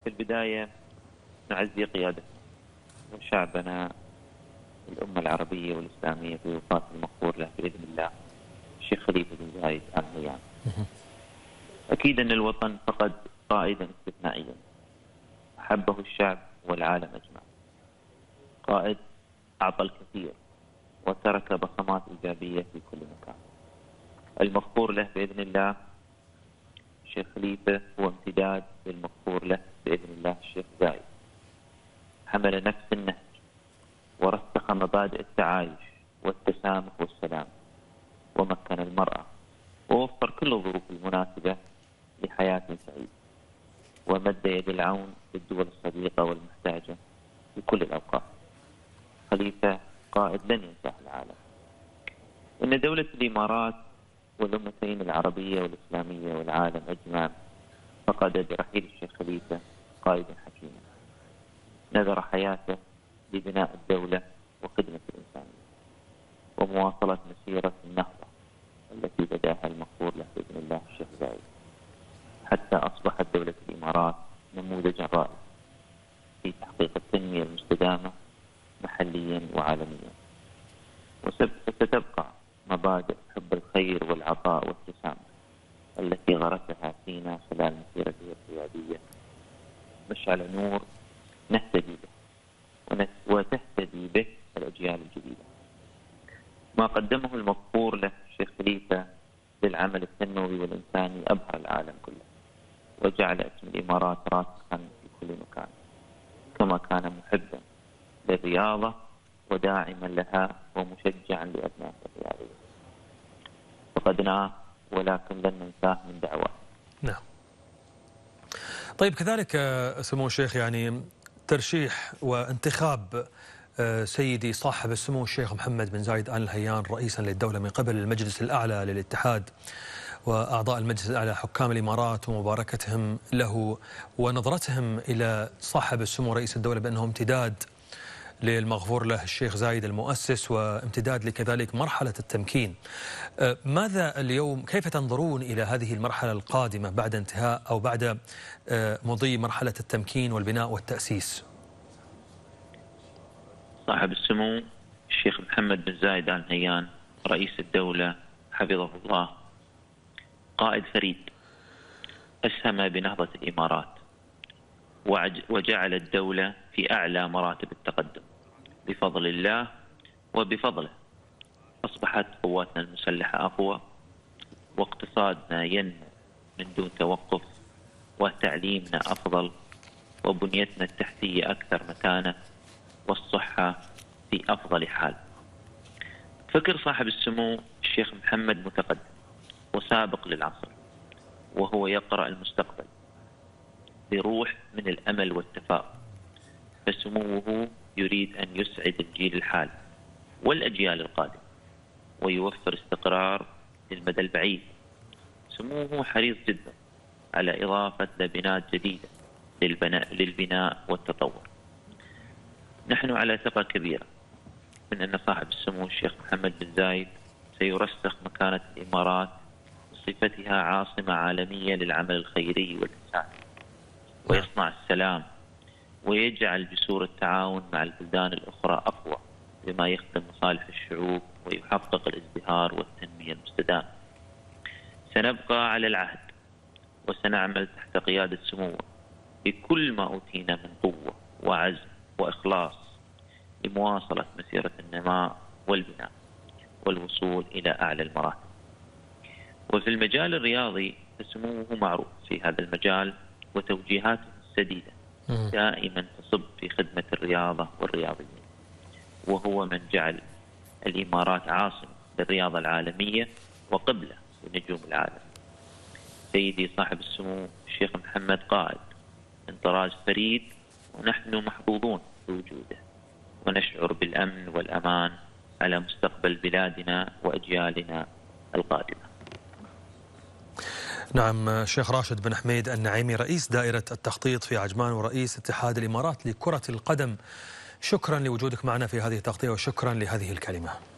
في البداية نعزي قيادة وشعبنا الأمة العربية والإسلامية في وفاة المغفور له بإذن الله الشيخ خليفة بن زايد آل نهيان. أكيد أن الوطن فقد قائدا استثنائيا أحبه الشعب والعالم أجمع، قائد أعطى الكثير وترك بصمات إيجابية في كل مكان. المغفور له بإذن الله الشيخ خليفة هو امتداد للمغفور له بإذن الله الشيخ زايد، حمل نفس النهج ورسخ مبادئ التعايش والتسامح والسلام، ومكن المرأة ووفر كل الظروف المناسبة لحياة سعيدة، ومد يد العون للدول الصديقة والمحتاجة في كل الأوقات. خليفة قائد لن ينساه العالم. إن دولة الإمارات والأمتين العربية والإسلامية والعالم أجمع فقد برحيل الشيخ خليفة قائدا حكيما نذر حياته لبناء الدولة وخدمة الإنسانية ومواصلة مسيرة النهضة التي بداها المغفور له بإذن الله الشيخ زايد، حتى أصبحت دولة الإمارات نموذجا رائعا في تحقيق التنمية المستدامة محليا وعالميا. وستبقى مبادئ حب الخير والعطاء والتسامح التي غرسها فينا خلال مسيرته القيادية مشعل نور نهتدي به وتهتدي به الأجيال الجديدة. ما قدمه المغفور له الشيخ خليفة للعمل التنموي والإنساني أبهر العالم كله، وجعل اسم الإمارات راسخا في كل مكان، كما كان محبا للرياضة وداعما لها ومشجعا لأبناء الرياضية. فقدناه ولكن لن ننساه من دعواه. نعم. طيب، كذلك سمو الشيخ يعني ترشيح وانتخاب سيدي صاحب السمو الشيخ محمد بن زايد آل نهيان رئيسا للدولة من قبل المجلس الأعلى للاتحاد وأعضاء المجلس الأعلى حكام الإمارات ومباركتهم له ونظرتهم إلى صاحب السمو رئيس الدولة بأنه امتداد للمغفور له الشيخ زايد المؤسس وامتداد لكذلك مرحلة التمكين. ماذا اليوم، كيف تنظرون إلى هذه المرحلة القادمة بعد انتهاء أو بعد مضي مرحلة التمكين والبناء والتأسيس؟ صاحب السمو الشيخ محمد بن زايد آل نهيان رئيس الدولة حفظه الله قائد فريد أسهم بنهضة الإمارات وجعل الدولة في أعلى مراتب التقدم بفضل الله وبفضله. أصبحت قواتنا المسلحة أقوى، واقتصادنا ينمو من دون توقف، وتعليمنا أفضل، وبنيتنا التحتية أكثر متانة، والصحة في أفضل حال. فكر صاحب السمو الشيخ محمد متقدم وسابق للعصر، وهو يقرأ المستقبل بروح من الأمل والتفاؤل، فسموه يريد أن يسعد الجيل الحالي والأجيال القادمة ويوفر استقرار للمدى البعيد. سموه حريص جدا على إضافة لبنات جديدة للبناء والتطور. نحن على ثقة كبيرة من أن صاحب السمو الشيخ محمد بن زايد سيرسخ مكانة الإمارات بصفتها عاصمة عالمية للعمل الخيري والإنساني، ويصنع السلام ويجعل جسور التعاون مع البلدان الأخرى أقوى بما يخدم مصالح الشعوب ويحقق الازدهار والتنمية المستدامة. سنبقى على العهد وسنعمل تحت قيادة سموه بكل ما أوتينا من قوة وعزم وإخلاص لمواصلة مسيرة النماء والبناء والوصول إلى أعلى المراتب. وفي المجال الرياضي فسموه معروف في هذا المجال، وتوجيهاته السديدة دائما تصب في خدمة الرياضة والرياضيين، وهو من جعل الإمارات عاصمة للرياضة العالمية وقبلة لنجوم العالم. سيدي صاحب السمو الشيخ محمد قائد من طراز فريد، ونحن محظوظون بوجوده ونشعر بالأمن والأمان على مستقبل بلادنا وأجيالنا القادمة. نعم، شيخ راشد بن حميد النعيمي رئيس دائرة التخطيط في عجمان ورئيس اتحاد الإمارات لكرة القدم، شكرا لوجودك معنا في هذه التغطية وشكرا لهذه الكلمة.